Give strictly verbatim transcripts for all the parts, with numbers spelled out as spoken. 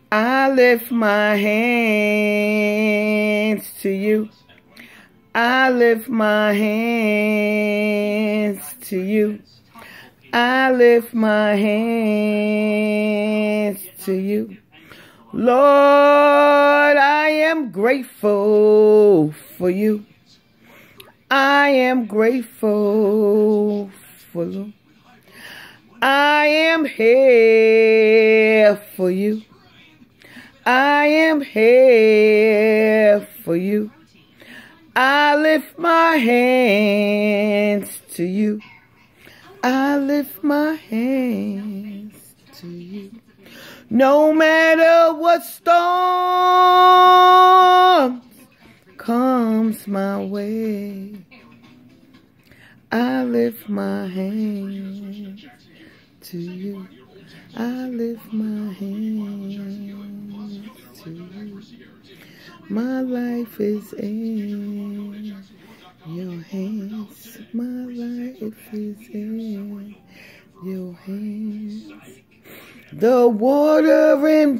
I lift my hands to you. I lift my hands to you. I lift my hands to you. Lord, I am grateful for you. I am grateful for you. I am here for you. I am here for you. I lift my hands to you. I lift my hands to you. No matter what storm comes my way, I lift my hands to you. I lift my hands to you. My life is in your hands. My life is in your hands. The water and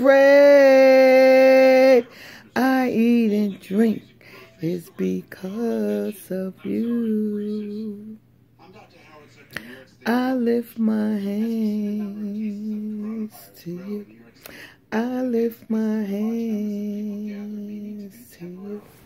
bread I eat and drink is because of you. I lift my hands to you. I lift my hands to you.